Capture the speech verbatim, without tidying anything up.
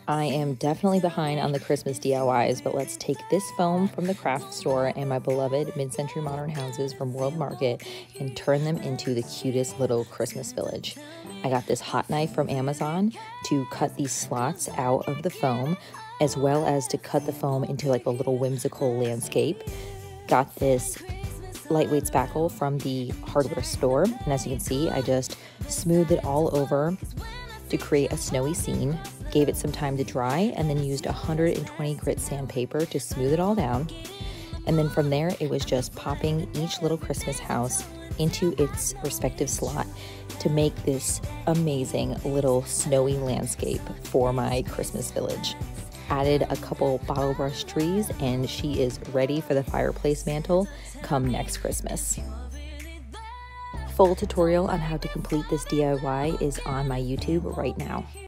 I am definitely behind on the Christmas D I Ys, but let's take this foam from the craft store and my beloved mid-century modern houses from World Market and turn them into the cutest little Christmas village. I got this hot knife from Amazon to cut these slots out of the foam, as well as to cut the foam into like a little whimsical landscape. Got this lightweight spackle from the hardware store, and as you can see, I just smoothed it all over to create a snowy scene, gave it some time to dry, and then used one hundred twenty grit sandpaper to smooth it all down. And then from there, it was just popping each little Christmas house into its respective slot to make this amazing little snowy landscape for my Christmas village. Added a couple bottle brush trees, and she is ready for the fireplace mantle come next Christmas. Full tutorial on how to complete this D I Y is on my YouTube right now.